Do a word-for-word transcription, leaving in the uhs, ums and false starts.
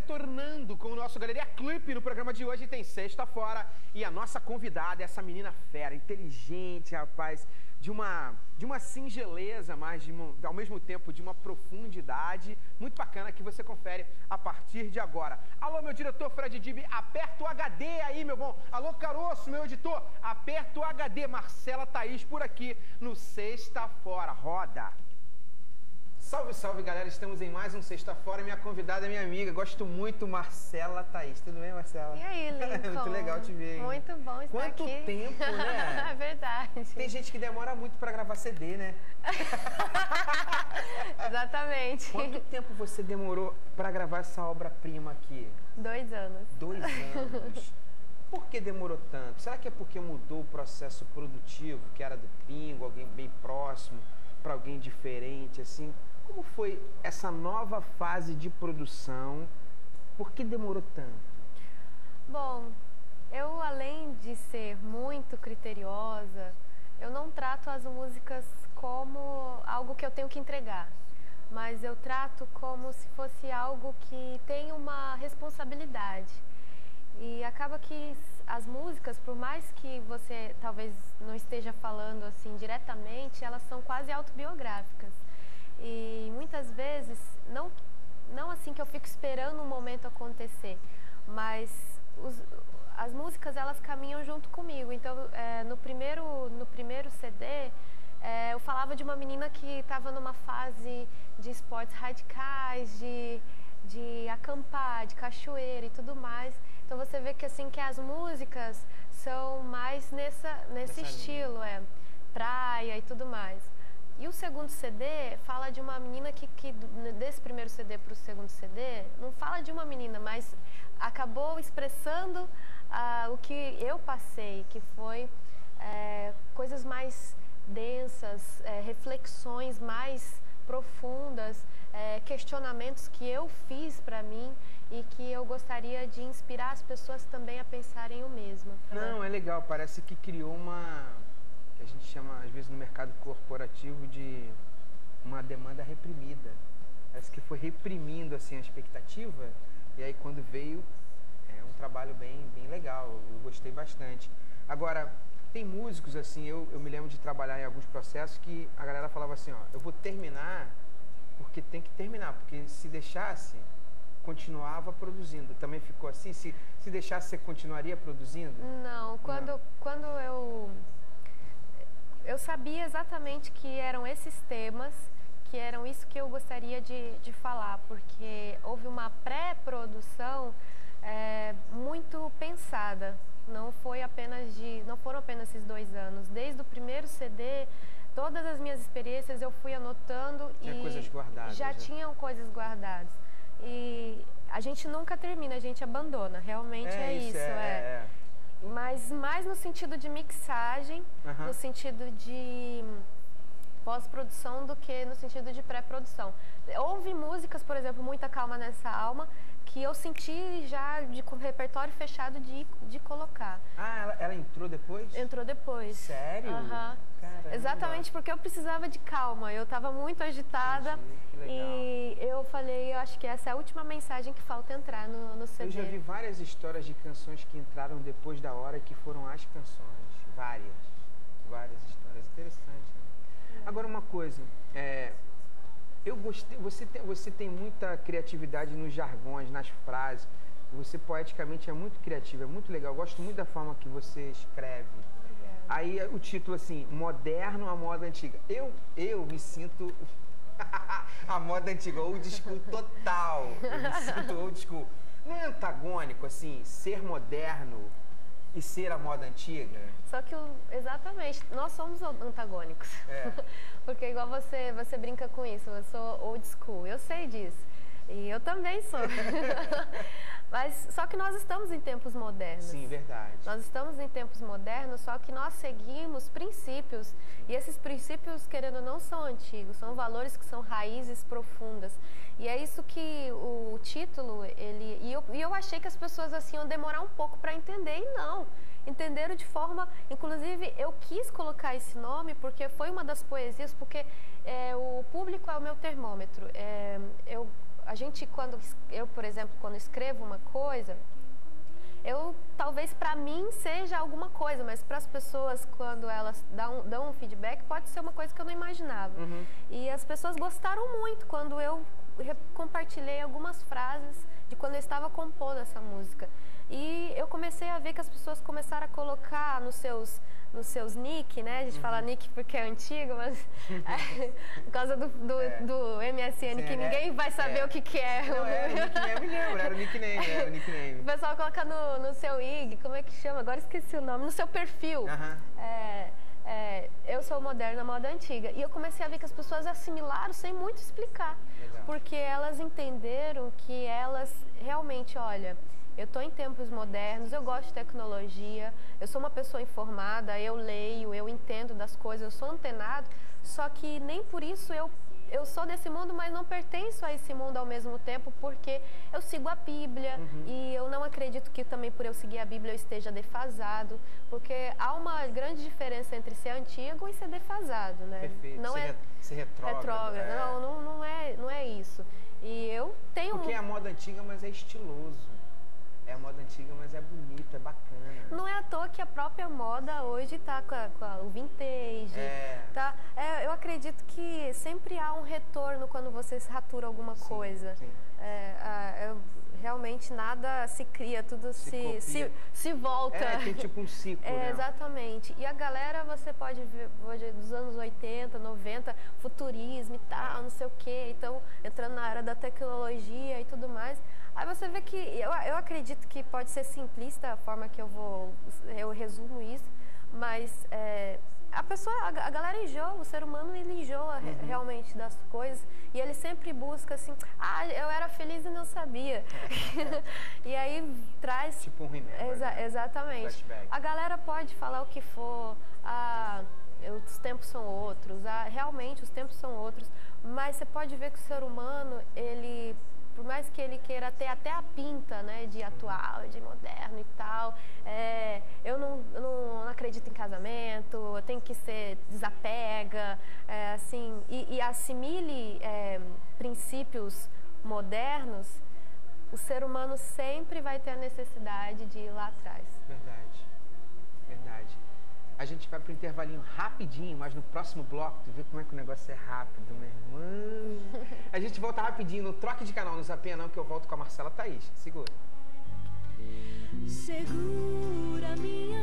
retornando com o nosso Galeria Clipe no programa de hoje. Tem Sexta Fora e a nossa convidada é essa menina fera, inteligente, rapaz, de uma, de uma singeleza, mas de uma, ao mesmo tempo de uma profundidade muito bacana que você confere a partir de agora. Alô, meu diretor Fred Dib, aperta o H D aí, meu bom. Alô, Caroço, meu editor, aperta o H D. Marcela Thaís por aqui no Sexta Fora. Roda! Salve, salve, galera. Estamos em mais um Sexta Fora. Minha convidada é minha amiga. Gosto muito, Marcela Thaís. Tudo bem, Marcela? E aí, Lincoln? Muito legal te ver, hein? Muito bom estar Quanto aqui. Quanto tempo, né? É verdade. Tem gente que demora muito pra gravar C D, né? Exatamente. Quanto tempo você demorou pra gravar essa obra-prima aqui? Dois anos. Dois anos. Por que demorou tanto? Será que é porque mudou o processo produtivo, que era do Pingo, alguém bem próximo, para alguém diferente, assim? Como foi essa nova fase de produção? Por que demorou tanto? Bom, eu além de ser muito criteriosa, eu não trato as músicas como algo que eu tenho que entregar, mas eu trato como se fosse algo que tem uma responsabilidade. E acaba que as músicas, por mais que você talvez não esteja falando assim diretamente, elas são quase autobiográficas. E muitas vezes, não, não assim que eu fico esperando um momento acontecer, mas os, as músicas elas caminham junto comigo. Então, é, no, primeiro, no primeiro C D, é, eu falava de uma menina que estava numa fase de esportes radicais, de, de acampar, de cachoeira e tudo mais. Então você vê que assim que as músicas são mais nessa, nesse Nessa estilo, é, praia e tudo mais. E o segundo C D fala de uma menina que, que desse primeiro C D para o segundo C D, não fala de uma menina, mas acabou expressando ah, o que eu passei, que foi é, coisas mais densas, é, reflexões mais profundas, é, questionamentos que eu fiz para mim e que eu gostaria de inspirar as pessoas também a pensarem o mesmo. Não, é legal, parece que criou uma, que a gente chama às vezes no mercado corporativo de uma demanda reprimida. Parece que foi reprimindo assim a expectativa e aí quando veio é um trabalho bem, bem legal, eu gostei bastante. Agora, tem músicos assim, eu, eu me lembro de trabalhar em alguns processos que a galera falava assim, ó, eu vou terminar porque tem que terminar, porque se deixasse, continuava produzindo. Também ficou assim? Se, se deixasse, você continuaria produzindo? Não, quando, Não. quando eu... Eu sabia exatamente que eram esses temas, que eram isso que eu gostaria de, de falar, porque houve uma pré-produção é, muito pensada. Não foi apenas de, não foram apenas esses dois anos. Desde o primeiro C D, todas as minhas experiências eu fui anotando Tinha e coisas guardadas, já, já tinham coisas guardadas. E a gente nunca termina, a gente abandona. Realmente é, é isso, é, é. é. Mas mais no sentido de mixagem, uhum. no sentido de pós-produção do que no sentido de pré-produção. Houve músicas, por exemplo, Muita Calma Nessa Alma, que eu senti já de, com o repertório fechado de, de colocar. Ah, ela, ela entrou depois? Entrou depois. Sério? Aham. Caramba. Exatamente, porque eu precisava de calma, eu estava muito agitada. Entendi, que legal. E eu falei, eu acho que essa é a última mensagem que falta entrar no, no C D. Eu já vi várias histórias de canções que entraram depois da hora que foram as canções. Várias. Várias histórias. Interessante, né? É. Agora uma coisa, é, eu gostei, você tem, você tem muita criatividade nos jargões, nas frases. Você poeticamente é muito criativa, é muito legal. Eu gosto muito da forma que você escreve. Obrigada. Aí o título assim, moderno à moda antiga. Eu, eu me sinto a moda antiga, old school total. Eu me sinto old school. Não é antagônico, assim, ser moderno e ser a moda antiga? Só que, exatamente, nós somos antagônicos. É. Porque igual você, você brinca com isso, eu sou old school, eu sei disso. E eu também sou. Mas só que nós estamos em tempos modernos. Sim, verdade. Nós estamos em tempos modernos, só que nós seguimos princípios. Sim. E esses princípios, querendo ou não, são antigos. São valores que são raízes profundas. E é isso que o título, ele... E eu, e eu achei que as pessoas assim iam demorar um pouco para entender, e não. Entenderam de forma... Inclusive, eu quis colocar esse nome porque foi uma das poesias, porque é, o público é o meu termômetro. É, eu... a gente quando eu, por exemplo, quando escrevo uma coisa, eu talvez para mim seja alguma coisa, mas para as pessoas quando elas dão, dão um feedback pode ser uma coisa que eu não imaginava. Uhum. E as pessoas gostaram muito quando eu compartilhei algumas frases de quando eu estava compondo essa música. E eu comecei a ver que as pessoas começaram a colocar nos seus, nos seus nick, né? A gente uhum. fala nick porque é antigo, mas é, por causa do, do, é. do M S N, Sim, que é, ninguém vai saber é. o que, que é. Não, é, o nickname, eu me lembro, era o nickname, era o nickname. O pessoal coloca no, no seu I G, como é que chama? Agora esqueci o nome, no seu perfil. Uhum. É, é, eu sou moderna, moda antiga. E eu comecei a ver que as pessoas assimilaram sem muito explicar. Legal. Porque elas entenderam que elas realmente, olha... Eu estou em tempos modernos, eu gosto de tecnologia, eu sou uma pessoa informada, eu leio, eu entendo das coisas, eu sou antenado, só que nem por isso eu, eu sou desse mundo, mas não pertenço a esse mundo ao mesmo tempo, porque eu sigo a Bíblia uhum. e eu não acredito que também por eu seguir a Bíblia eu esteja defasado, porque há uma grande diferença entre ser antigo e ser defasado, né? Perfeito, não ser, é re, ser retrógrado. retrógrado. É. Não, não, não, é, não é isso. E eu tenho... Porque é a moda antiga, mas é estiloso. É a moda antiga, mas é bonito, é bacana. Não é à toa que a própria moda hoje tá com, a, com a, o vintage, é. tá? É, eu acredito que sempre há um retorno quando você ratura alguma sim, coisa. Sim. É, é, realmente nada se cria, tudo se, se, se, se volta. É, tem tipo um ciclo, é, né? Exatamente. E a galera, você pode ver hoje dos anos oitenta, noventa, futurismo e tal, não sei o quê. Então, entrando na área da tecnologia e tudo mais. Aí você vê que, eu, eu acredito que pode ser simplista a forma que eu vou, eu resumo isso, mas é, a pessoa, a, a galera enjoa, o ser humano ele enjoa uhum. re, realmente das coisas e ele sempre busca assim, ah, eu era feliz e não sabia. E aí traz... Tipo um remember, exa, né? Exatamente. Flashback. A galera pode falar o que for, ah, os tempos são outros, ah, realmente os tempos são outros, mas você pode ver que o ser humano, ele... Por mais que ele queira ter até a pinta, né, de atual, de moderno e tal, é, eu não, não, não acredito em casamento, eu tenho que ser desapega, é, assim, e, e assimile é, princípios modernos, o ser humano sempre vai ter a necessidade de ir lá atrás. Verdade, verdade. A gente vai pro intervalinho rapidinho, mas no próximo bloco, tu vê como é que o negócio é rápido, meu irmão. A gente volta rapidinho no Troque de Canal, no Zapinha Não, que eu volto com a Marcela Thaís. Segura. Segura minha